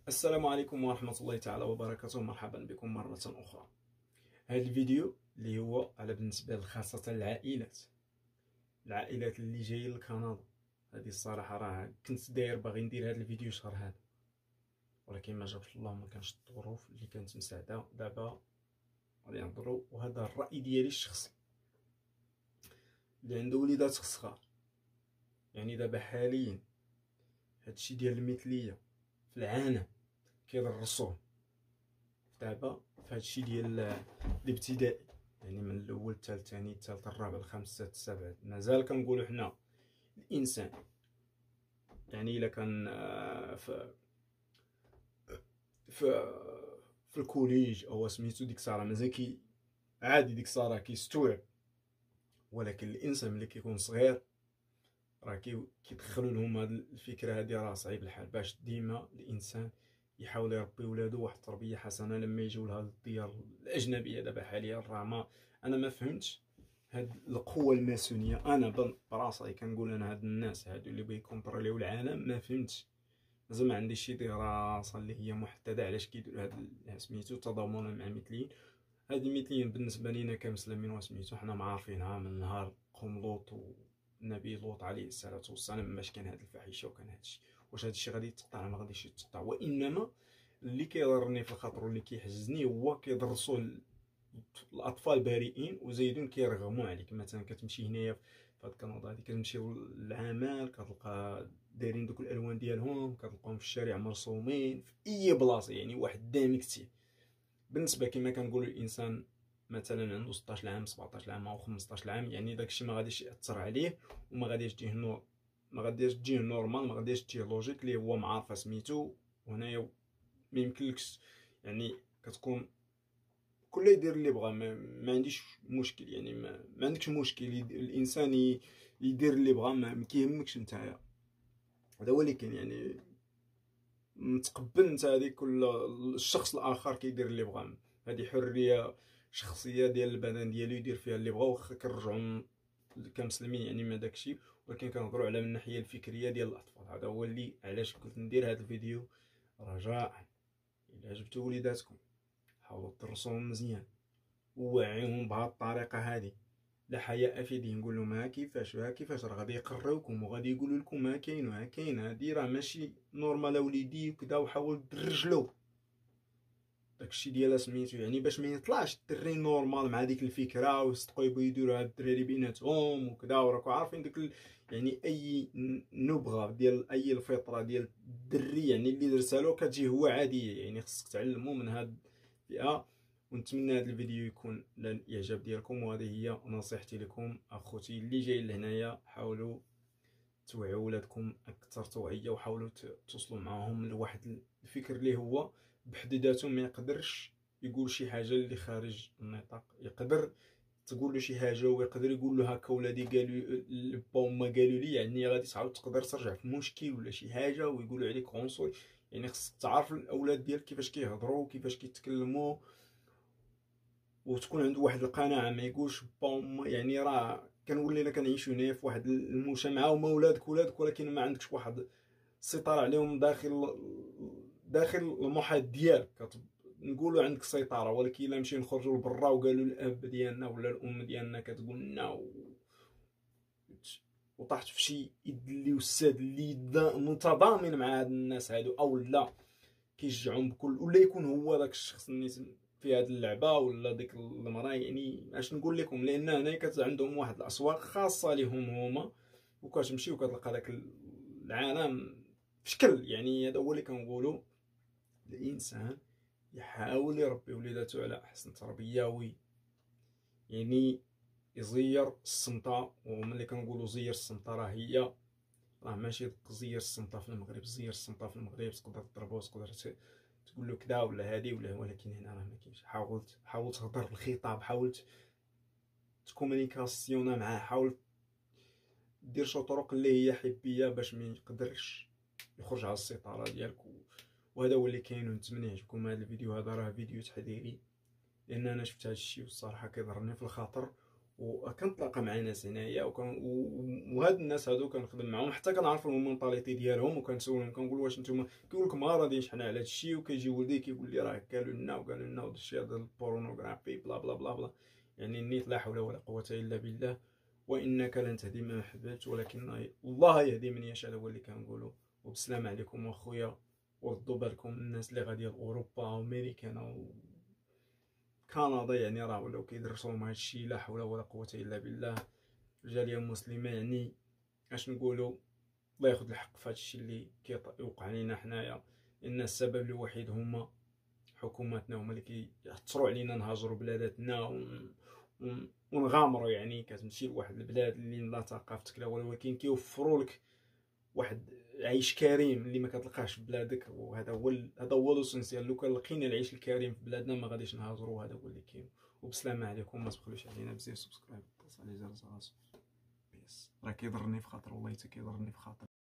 السلام عليكم ورحمة الله تعالى وبركاته. مرحبا بكم مرة أخرى. هذا الفيديو اللي هو على بالنسبة خاصة العائلات اللي جايين لكندا. هذه الصراحة راه كنت داير باغي ندير هذا الفيديو شهر هذا، ولكن ما جابش الله، ما كانش الظروف اللي كانت مساعدة. دابا غادي نهضروا، وهذا الرأي ديالي الشخصي. اللي عنده وليدات صغار، يعني دابا حاليا هادشي ديال المثلية في العالم كيدرسوه دابا في هادشي ديال الابتدائي، يعني من الاول حتى الثاني حتى الرابع الخامس السادس السابع. مازال كنقولوا حنا الانسان، يعني الا كان في في الكوليج او سميتو ديك الساعه مازال عادي، ديك الساعه كيستوعب. ولكن الانسان ملي كيكون صغير راه كيدخلوا لهم هاد الفكره هادي، راه صعيب الحال باش ديما الانسان يحاول يربي ولادو واحد التربيه حسنه لما يجيو لهاد الديار الاجنبيه. دابا حاليا راه انا ما فهمتش هاد القوه الماسونيه. انا براسي كنقول انا هاد الناس هادو اللي بيكونتروليو العالم ما فهمتش، مازال ما عنديش شي دراسه اللي هي محدده علاش كيديروا هاد سميتو تضامنا مع المثليين. هاد المثليين بالنسبه لينا كمسلمين وسميتو حنا معارفينها من نهار قوم لوط والنبي لوط عليه الصلاه والسلام. باش كان هاد الفاحشه وكان هادشي، واش هادشي غادي يتقطع؟ ما غاديش يتقطع. وانما اللي كيضرني في الخاطر واللي كيحزني هو كيدرسوا الاطفال بريئين وزايدين كيرغموا عليك. مثلا كتمشي هنايا في هاد كندا هادي، كتمشي للعمل كتلقى دايرين دوك الالوان ديالهم، كتلقاهم في الشارع مرسومين في اي بلاصه، يعني واحد دامكتي. بالنسبه كما كنقولوا الانسان مثلا عنده 16 عام 17 عام او 15 عام، يعني داكشي ما غاديش ياثر عليه وما غاديش تجيه ما غاديش تجيه نورمال، ما غاديش تجيه لوجيك اللي هو معارفه سميتو. وهنايا ما يمكنلكش، يعني كتكون كل يدير اللي بغا، ما عنديش مشكل، يعني ما عندكش مشكل الانسان يدير اللي بغا، ما كيهمكش نتايا. هذا هو اللي كاين، يعني متقبل انت هذيك كل الشخص الاخر كيدير اللي بغا. هذه حريه شخصيه ديال البنان ديالو يدير فيها اللي بغا، واخا كنرجعوا كمسلمين يعني ما داكشي، ولكن كنهضروا على من الناحيه الفكريه ديال الاطفال. هذا هو اللي علاش قلت ندير هذا الفيديو. رجاء الا عجبتو وليداتكم حاولوا تدرسوهم مزيان ووعيهم بهذه الطريقه هذه. لا حياء في دين. نقول لهم ها كيفاش راه غادي يقراوكم وغادي يقولوا لكم ها كاين وها كاين، هادي راه ماشي نورمال وليدي وكذا، وحاول تدرجلو داكشي ديال سميتو، يعني باش ما يطلعش الدري نورمال مع ديك الفكره ويصدقوا يبغيو يديروا هاد الدراري بيناتهم وكذا. وراكم عارفين ديك يعني اي نبغه ديال اي الفطره ديال الدري يعني اللي درتها له كتجي هو عاديه. يعني خصك تعلموا من هاد الفئه. ونتمنى هذا الفيديو يكون للاعجاب ديالكم، وهذه هي نصيحتي لكم اخوتي اللي جايين لهنايا. حاولوا توعوا ولادكم اكثر توعيه، وحاولوا توصلوا معاهم لواحد الفكر اللي هو بحد ذاته ما يقدرش يقول شي حاجه اللي خارج النطاق. يقدر تقول له شي حاجه ويقدر يقول له هكا ولادي قالوا بوما قالوا لي، يعني غادي تعاود تقدر ترجع في مشكل ولا شي حاجه ويقولوا عليك عنصري. يعني خصك تعرف الاولاد ديالك كيفاش كيهضروا وكيفاش كيتكلموا، وتكون عنده واحد القناعه ما يقولش بوم. يعني راه كنولينا كنعيشوا هنايا في واحد المجتمع وما ولادك ولكن ما عندكش واحد السيطره عليهم داخل المحيط ديالك. نقولوا عندك سيطره، ولكن الا مشي نخرجوا لبرا وقالوا الاب ديالنا ولا الام ديالنا كتقول لنا وطاحت في شي يد اللي وساد اللي متضامن مع هاد الناس هادو، او لا كيشجعهم بكل، ولا يكون هو داك الشخص اللي في هاد اللعبه ولا ديك المراه. يعني اش نقول لكم، لان هنا عندهم واحد الاسواق خاصه لهم هما، وكتمشي وكتلقى داك العالم في شكل. يعني هذا هو اللي كنقولوا الانسان يحاول يربي وليداتو على احسن تربيه، يعني يزير الصمته. وملي كنقولوا زير الصمته راه ماشي زير الصمته في المغرب. زير الصمته في المغرب تقدر تضربو، تقدر تقول له كذا ولا هادي ولا، ولكن هنا راه ما كاينش. حاول تهضر بالخطاب، حاول تكومونيكاسيونا معاه، حاول دير شي طرق اللي هي حبيه باش ما يقدرش يخرج على السيطره ديالك. وهذا هو اللي كاين. ونتمنى يعجبكم هذا الفيديو. هذا راه فيديو تحذيري، لان انا شفت هذا الشيء والصراحه كيضرني في الخاطر، وكنتلاقى مع ناس هنايا وهاد الناس هادو كنخدم معاهم، حتى كنعرف المونطاليتي ديالهم، وكنسولهم كنقول واش نتوما، كيقول لك ما راضيين حنا على هادشي، وكيجي ولدي كيقول لي راه قالوا لنا وداكشي هذا البورنوغرافي بلا بلا بلا بلا. يعني نيت لا حول ولا قوه الا بالله. وانك لن تهدي من احببت ولكن الله يهدي من يشاء، هو اللي كنقولوا. وبسلام عليكم اخويا، وردوا بالكم الناس اللي غادي لاوروبا وامريكان وكندا، يعني راه ولاو كيدرسوهم هادشي، لا حول ولا قوه الا بالله. الجاليه المسلمه يعني اش نقولوا، الله ياخذ الحق في هادشي اللي كيوقع لينا حنايا، لان السبب الوحيد هما حكوماتنا، هما اللي كيأثروا علينا نهاجروا بلاداتنا ونغامروا. يعني كتمشي لواحد البلاد اللي لا ثقافتك لا والو، ولكن كيوفروا لك واحد عيش كريم اللي ما كتلقاهش في بلادك. وهذا هو لوسنسيال. لو كان لقينا العيش الكريم في بلادنا ما غاديش نهاجروا، هذا هو اللي كاين. وبسلامه عليكم، ما تبخلوش علينا بزاف، سبسكرايب، اتصل على جرس الراسو. بيس راه كيضرني في خاطر، والله حتى كيضرني في خاطر.